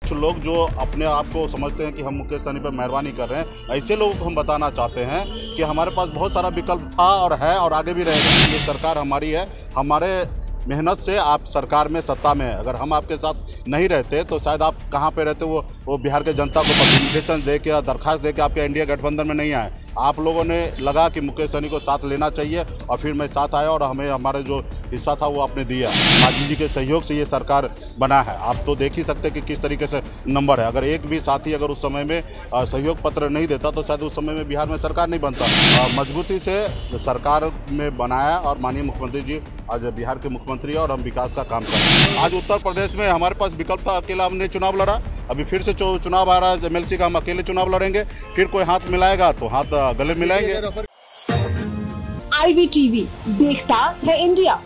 कुछ लोग जो अपने आप को समझते हैं कि हम मुकेश सहनी पर मेहरबानी कर रहे हैं, ऐसे लोगों को हम बताना चाहते हैं कि हमारे पास बहुत सारा विकल्प था और है और आगे भी रहेगा। ये सरकार हमारी है, हमारे मेहनत से आप सरकार में सत्ता में है। अगर हम आपके साथ नहीं रहते तो शायद आप कहाँ पे रहते वो बिहार के जनता को इन्विटेशन दे के या दरखास्त दे के आपके एनडीए गठबंधन में नहीं आए। आप लोगों ने लगा कि मुकेश सहनी को साथ लेना चाहिए और फिर मैं साथ आया और हमें हमारे जो हिस्सा था वो आपने दिया। मांझी जी के सहयोग से ये सरकार बना है। आप तो देख ही सकते कि किस तरीके से नंबर है। अगर एक भी साथी अगर उस समय में सहयोग पत्र नहीं देता तो शायद उस समय में बिहार में सरकार नहीं बनता। मजबूती से सरकार में बनाया और माननीय मुख्यमंत्री जी आज बिहार के मुख्यमंत्री और हम विकास का काम कर रहे हैं। आज उत्तर प्रदेश में हमारे पास विकल्प था, अकेला हमने चुनाव लड़ा। अभी फिर से चुनाव आ रहा है एमएलसी का, हम अकेले चुनाव लड़ेंगे। फिर कोई हाथ मिलाएगा तो हाथ गले मिलाएंगे। IVTV देखता है इंडिया।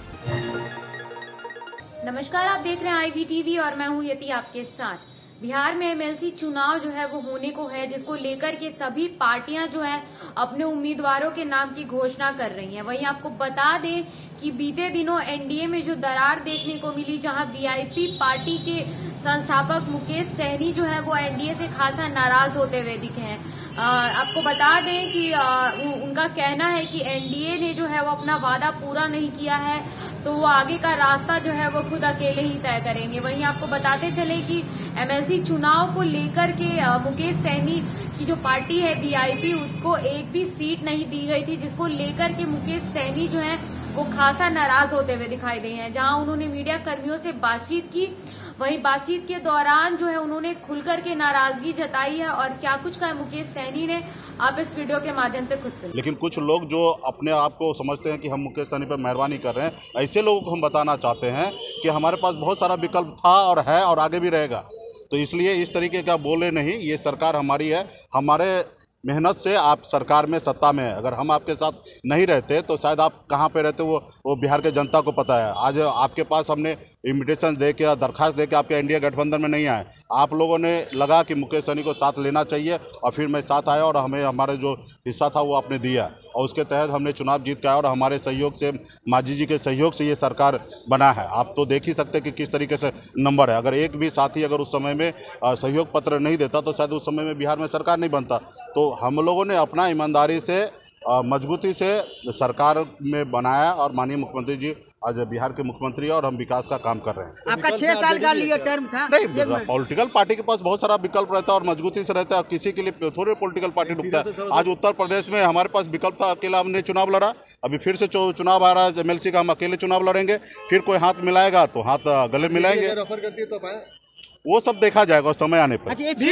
नमस्कार, आप देख रहे हैं IVTV और मैं हूं यति आपके साथ। बिहार में एमएलसी चुनाव जो है वो होने को है, जिसको लेकर के सभी पार्टियां जो है अपने उम्मीदवारों के नाम की घोषणा कर रही हैं। वहीं आपको बता दें कि बीते दिनों एनडीए में जो दरार देखने को मिली, जहां वीआईपी पार्टी के संस्थापक मुकेश सहनी जो है वो एनडीए से खासा नाराज होते हुए दिखे हैं। आपको बता दें कि उनका कहना है कि एनडीए ने जो है वो अपना वादा पूरा नहीं किया है, तो वो आगे का रास्ता जो है वो खुद अकेले ही तय करेंगे। वहीं आपको बताते चले कि एमएलसी चुनाव को लेकर के मुकेश सहनी की जो पार्टी है वीआईपी, उसको एक भी सीट नहीं दी गई थी, जिसको लेकर के मुकेश सहनी जो है वो खासा नाराज होते हुए दिखाई दे हैं। जहां उन्होंने मीडिया कर्मियों से बातचीत की, वहीं बातचीत के दौरान जो है उन्होंने खुलकर के नाराजगी जताई है। और क्या कुछ कहा मुकेश सहनी ने, आप इस वीडियो के माध्यम से खुद सुनिए। लेकिन कुछ लोग जो अपने आप को समझते हैं कि हम मुकेश सहनी पर मेहरबानी कर रहे हैं, ऐसे लोगों को हम बताना चाहते हैं कि हमारे पास बहुत सारा विकल्प था और है और आगे भी रहेगा। तो इसलिए इस तरीके का बोले नहीं। ये सरकार हमारी है, हमारे मेहनत से आप सरकार में सत्ता में है। अगर हम आपके साथ नहीं रहते तो शायद आप कहाँ पे रहते वो बिहार के जनता को पता है। आज आपके पास हमने इन्विटेशन दे के या दरखास्त दे के आपके एनडीए गठबंधन में नहीं आए। आप लोगों ने लगा कि मुकेश सहनी को साथ लेना चाहिए और फिर मैं साथ आया और हमें हमारे जो हिस्सा था वो आपने दिया और उसके तहत हमने चुनाव जीत के आया और हमारे सहयोग से, मांझी जी के सहयोग से ये सरकार बना है। आप तो देख ही सकते कि किस तरीके से नंबर है। अगर एक भी साथी अगर उस समय में सहयोग पत्र नहीं देता तो शायद उस समय में बिहार में सरकार नहीं बनता। तो हम लोगों ने अपना ईमानदारी से मजबूती से सरकार में बनाया और माननीय मुख्यमंत्री जी आज बिहार के मुख्यमंत्री और हम विकास का काम कर रहे हैं। आपका 6 साल का लिए टर्म था। नहीं, पॉलिटिकल पार्टी के पास बहुत सारा विकल्प रहता है और मजबूती से रहता है। किसी के लिए थोड़े पॉलिटिकल पार्टी रुकता है। आज उत्तर प्रदेश में हमारे पास विकल्प था, अकेला हमने चुनाव लड़ा। अभी फिर से चुनाव आ रहा है एमएलसी का, हम अकेले चुनाव लड़ेंगे। फिर कोई हाथ मिलाएगा तो हाथ गले मिलाएंगे। वो सब देखा जाएगा समय आने पर। एक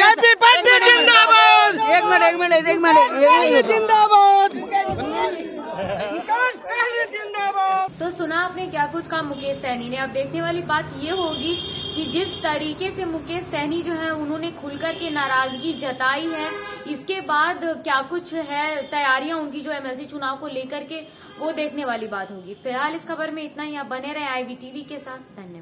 तो सुना आपने क्या कुछ कहा मुकेश सहनी ने। अब देखने वाली बात ये होगी कि जिस तरीके से मुकेश सहनी जो है उन्होंने खुलकर के नाराजगी जताई है, इसके बाद क्या कुछ है तैयारियां उनकी जो एमएलसी चुनाव को लेकर के, वो देखने वाली बात होगी। फिलहाल इस खबर में इतना ही। आप बने रहे IVTV के साथ। धन्यवाद।